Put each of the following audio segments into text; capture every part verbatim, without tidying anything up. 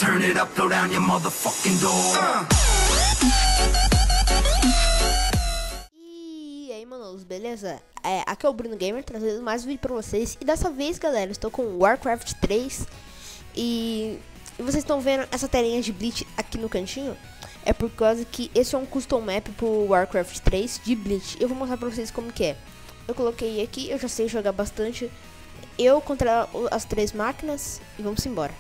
turn it up, throw down your motherfucking door. Uh. E aí, manos, beleza? É, aqui é o Bruno Gamer, trazendo mais um vídeo pra vocês. E dessa vez, galera, eu estou com Warcraft três. E, e vocês estão vendo essa telinha de Bleach aqui no cantinho? É por causa que esse é um custom map pro Warcraft três de Bleach. Eu vou mostrar pra vocês como que é. Eu coloquei aqui, eu já sei jogar bastante. Eu contra as três máquinas e vamos embora.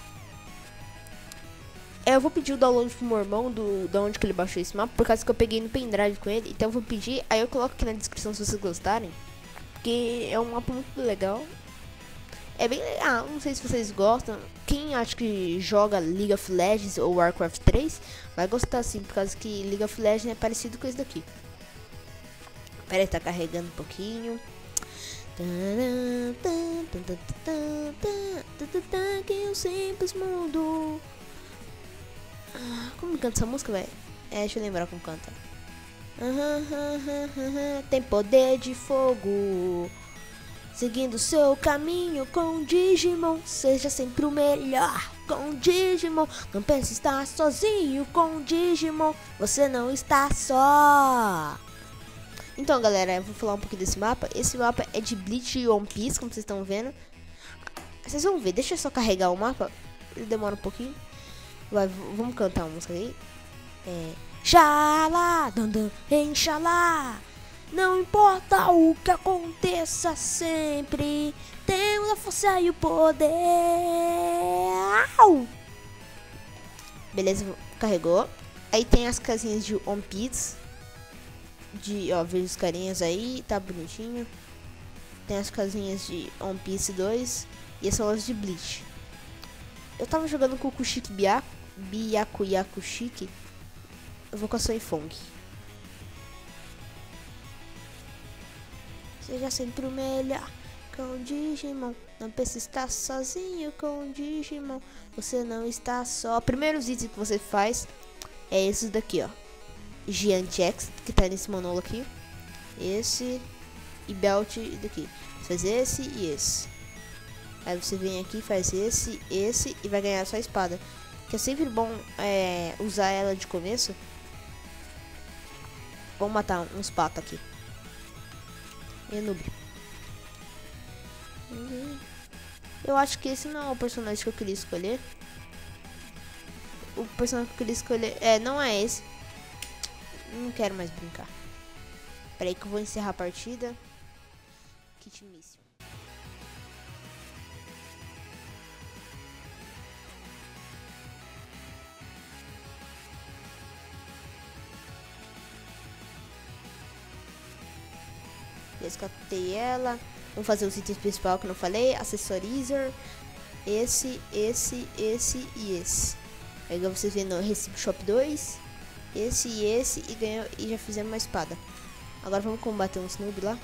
É, eu vou pedir o download pro meu irmão do, da onde que ele baixou esse mapa, por causa que eu peguei no pendrive com ele. Então eu vou pedir, aí eu coloco aqui na descrição se vocês gostarem, porque é um mapa muito legal. É bem legal, ah, não sei se vocês gostam. Quem acha que joga League of Legends ou Warcraft três vai gostar sim, por causa que League of Legends é parecido com esse daqui. Pera aí, tá carregando um pouquinho. Que eu simples mundo. Como canta essa música, velho? É, deixa eu lembrar como canta. Tem poder de fogo, seguindo seu caminho com Digimon. Seja sempre o melhor com Digimon. Não pense estar sozinho com Digimon. Você não está só. Então, galera, eu vou falar um pouquinho desse mapa. Esse mapa é de Bleach e One Piece, como vocês estão vendo. Vocês vão ver, deixa eu só carregar o mapa. Ele demora um pouquinho. Vai, vamos cantar uma música aí. É. Xalá, dandan, enxalá. Não importa o que aconteça sempre, temos a força e o poder. Au! Beleza, carregou. Aí tem as casinhas de One Piece. De, ó, vejo os carinhas aí, tá bonitinho. Tem as casinhas de One Piece dois. E essa loja de Bleach. Eu tava jogando com o Kushiki Byaku, Byakuya Kushiki. Evocação e Fong. Seja sempre o melhor com Digimon. Não precisa estar sozinho com Digimon. Você não está só. Primeiros itens que você faz é esses daqui, ó. Giant X, que tá nesse monolo aqui. Esse e Belt daqui. Você faz esse e esse. Aí você vem aqui, faz esse, esse e vai ganhar a sua espada. Que é sempre bom é, usar ela de começo. Vamos matar uns patos aqui. E noob. Eu acho que esse não é o personagem que eu queria escolher. O personagem que eu queria escolher é, não é esse. Não quero mais brincar. Pera aí que eu vou encerrar a partida. Kit míssil. Resgatei ela. Vamos fazer os itens principal que eu não falei. Accessorizer. Esse, esse, esse e esse. Aí vocês vêem no Recipe Shop dois. Esse e esse e ganhou, e já fizemos uma espada. Agora vamos combater um Snoob lá.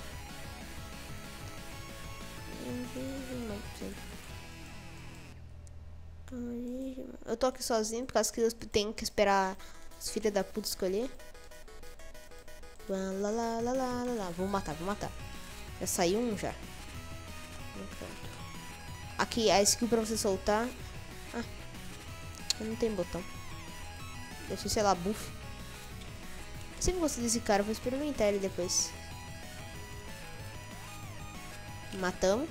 Eu tô aqui sozinho por causa que eu tenho que esperar os filhos da puta escolher. Lá, lá, lá, lá, lá, lá. Vou matar, vou matar. Já saiu um já. Pronto. Aqui a skill pra você soltar. Ah, não tem botão. Deve ser, sei lá, buff. Eu sempre gostei desse cara, vou experimentar ele depois. Matamos.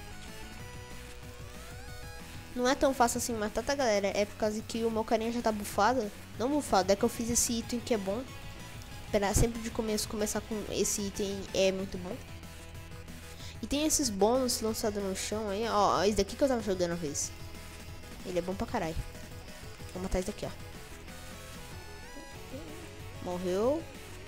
Não é tão fácil assim matar, tá, galera? É por causa que o meu carinha já tá bufado. Não bufado, é que eu fiz esse item que é bom. Esperar sempre de começo começar com esse item é muito bom. E tem esses bônus lançados no chão aí, ó. Esse daqui que eu tava jogando uma vez. Ele é bom pra caralho. Vou matar esse daqui, ó. Morreu.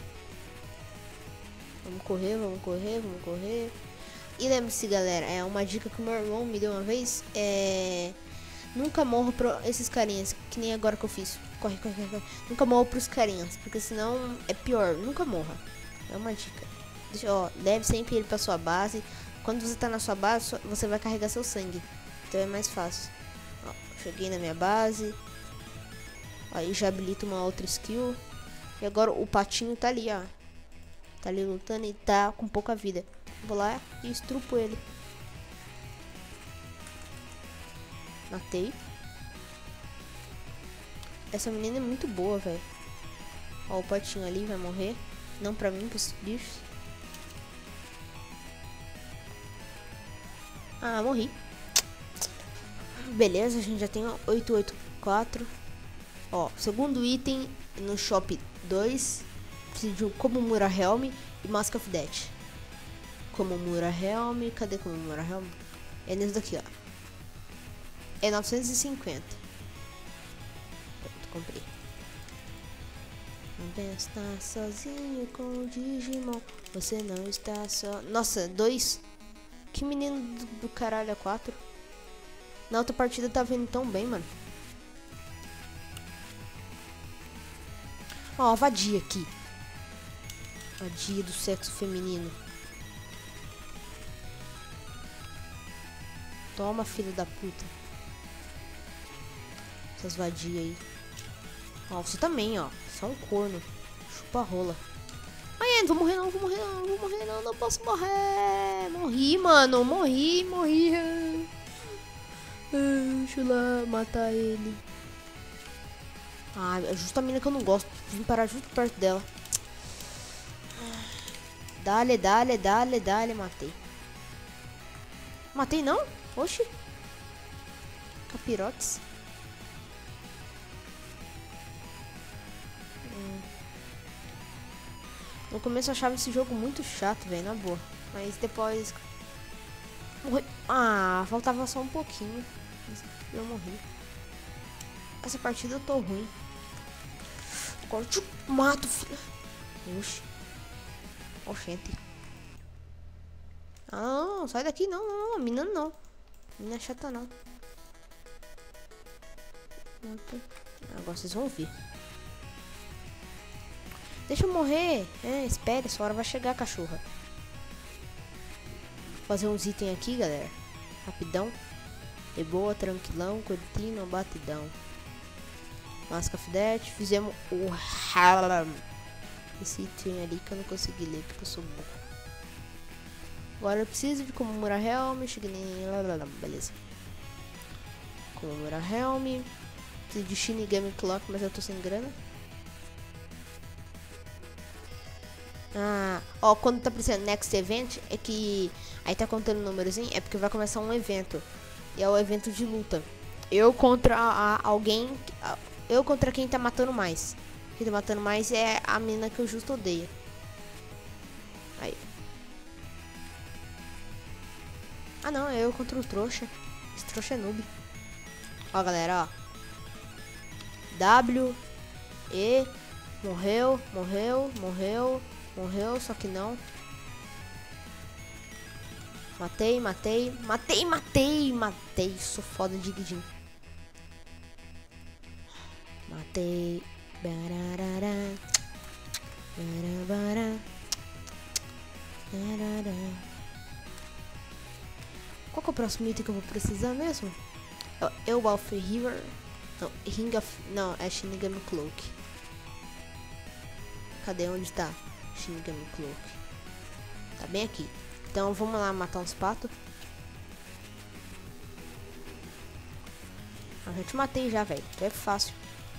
Vamos correr, vamos correr, vamos correr. E lembre-se, galera, é uma dica que o meu irmão me deu uma vez. É... Nunca morro pra esses carinhas, que nem agora que eu fiz. Corre, corre, corre, corre. Nunca morro pros carinhas, porque senão é pior. Nunca morra. É uma dica. Deixa, ó, leve sempre ele pra sua base. Quando você tá na sua base, você vai carregar seu sangue. Então é mais fácil. Ó, cheguei na minha base. Aí já habilito uma outra skill. E agora o patinho tá ali, ó. Tá ali lutando e tá com pouca vida. Vou lá e estrupo ele. Matei. Essa menina é muito boa, velho. Ó, o potinho ali vai morrer. Não pra mim, pros bichos. Ah, morri. Beleza, a gente já tem oito oito quatro. Ó, segundo item no Shop dois. Preciso de um Komomura Helm e Mask of Death. Komomura Helm. Cadê Komomura Helm? É nesse daqui, ó. É novecentos e cinquenta. Pronto, comprei. Não está sozinho com o Digimon. Você não está só. Nossa, dois. Que menino do, do caralho, é quatro. Na outra partida tá vindo tão bem, mano. Ó, a vadia aqui. Vadia do sexo feminino. Toma, filho da puta. Essas vadias aí. Ó, você também, ó. Só um corno. Chupa rola. Ai, não vou morrer não, vou morrer não, vou morrer não, não posso morrer. Morri, mano, morri, morri. Ah, deixa eu lá matar ele. Ah, é justo a mina que eu não gosto. Vim parar justo perto dela. Dale, dale, dale, dale, matei. Matei não? Oxi. Capirotes. Hum. No começo eu achava esse jogo muito chato, velho, na boa. Mas depois... Morri. Ah, faltava só um pouquinho. Eu morri. Essa partida eu tô ruim. Agora eu te mato, filho. Oxi. Oxente. Ah, não, sai daqui não, não, não, mina não. Mina é chata não. Agora vocês vão ver. Deixa eu morrer. É, espere, essa hora vai chegar, cachorra. Vou fazer uns itens aqui, galera. Rapidão. De boa, tranquilão, curtindo, batidão. Mask of Death. Fizemos o Halam. Esse item ali que eu não consegui ler porque eu sou burro. Agora eu preciso de Komomura Helm. Cheguei em... Beleza. Komomura Helm. Preciso de Shinigami Clock, mas eu tô sem grana. Ah, ó, quando tá aparecendo Next Event, é que... Aí tá contando o númerozinho, é porque vai começar um evento. E é o evento de luta. Eu contra a, a alguém... A, eu contra quem tá matando mais. Quem tá matando mais é a mina que eu justo odeio. Aí. Ah não, é eu contra o trouxa. Esse trouxa é noob. Ó galera, ó. W. E. Morreu, morreu, morreu. Morreu, só que não. Matei, matei. Matei, matei, matei. Sou foda de Guidin. Matei. Bararara. Barabara. Barara. Qual que é o próximo item que eu vou precisar mesmo? Eu, Wolf River. Não, Ring of... Não, é Shinigami Cloak. Cadê? Onde tá? Shinigami Cloak. Tá bem aqui. Então vamos lá matar uns patos. Eu já te matei já, velho. É fácil.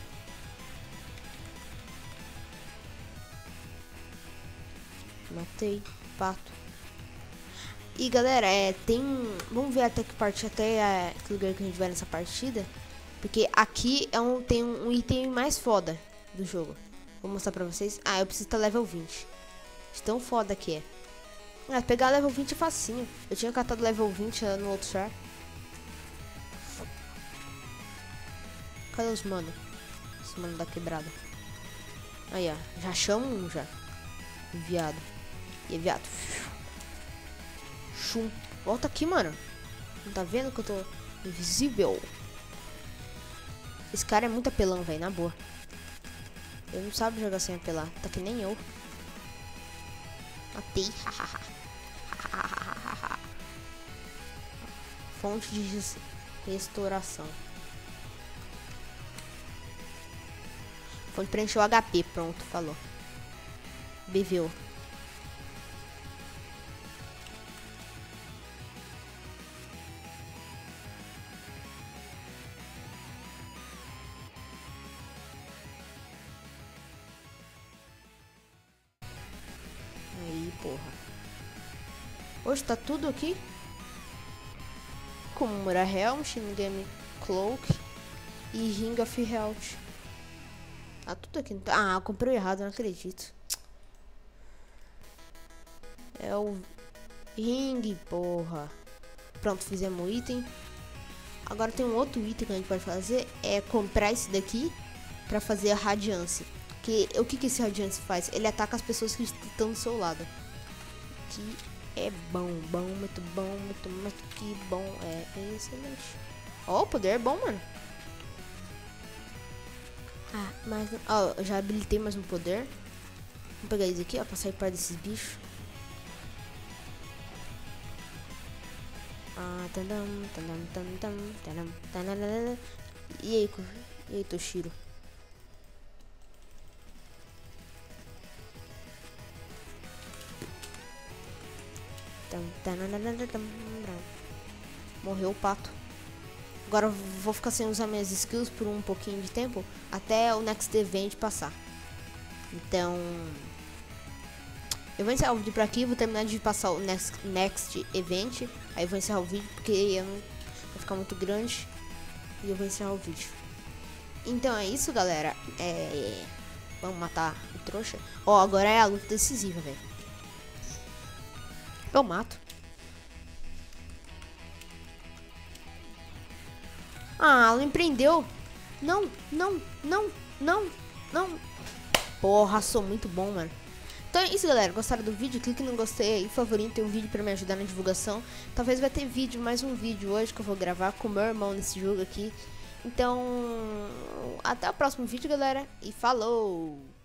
Matei. Pato. E galera, é, tem... Vamos ver até que parte, até é, que lugar que a gente vai nessa partida. Porque aqui é um, tem um, um item mais foda do jogo. Vou mostrar pra vocês. Ah, eu preciso estar level vinte. De tão foda que é. Ah, pegar level vinte é facinho. Eu tinha catado level vinte no outro char. Cadê os mano? Os mano da quebrada. Aí, ó. Já chamo um já. Enviado. E enviado. Chum. Volta aqui, mano. Não tá vendo que eu tô invisível? Esse cara é muito apelão, velho. Na boa. Ele não sabe jogar sem apelar. Tá que nem eu. Matei. Fonte de restauração. Fonte preencheu o H P. Pronto, falou. Bebeu. Hoje tá tudo aqui. Komura Helm, Shinigami Cloak e Ring of Health. Tá tudo aqui. Ah, eu comprei errado, não acredito. É o Ring, porra. Pronto, fizemos o item. Agora tem um outro item que a gente pode fazer. É comprar esse daqui pra fazer a Radiance. Que, o que, que esse Radiance faz? Ele ataca as pessoas que estão do seu lado. Que é bom, bom, muito bom, muito, muito que bom. É, é excelente. Ó, oh, o poder é bom, mano. Ah, mas... Ó, oh, eu já habilitei mais um poder. Vamos pegar isso aqui, ó, pra sair perto desses bichos. Ah, tadam, tadam, tadam, tadam, tadam. E aí, e aí, Toshiro? Morreu o pato. Agora eu vou ficar sem usar minhas skills por um pouquinho de tempo até o next event passar. Então eu vou encerrar o vídeo por aqui. Vou terminar de passar o next, next event. Aí eu vou encerrar o vídeo porque eu não vai ficar muito grande. E eu vou encerrar o vídeo. Então é isso, galera. É... Vamos matar o trouxa. Ó, agora é a luta decisiva, velho. Eu mato. Ah, ela me prendeu. Não, não, não, não, não. Porra, sou muito bom, mano. Então é isso, galera. Gostaram do vídeo? Clique no gostei aí, favorito, tem um vídeo pra me ajudar na divulgação. Talvez vai ter vídeo, mais um vídeo hoje que eu vou gravar com meu irmão nesse jogo aqui. Então, até o próximo vídeo, galera. E falou!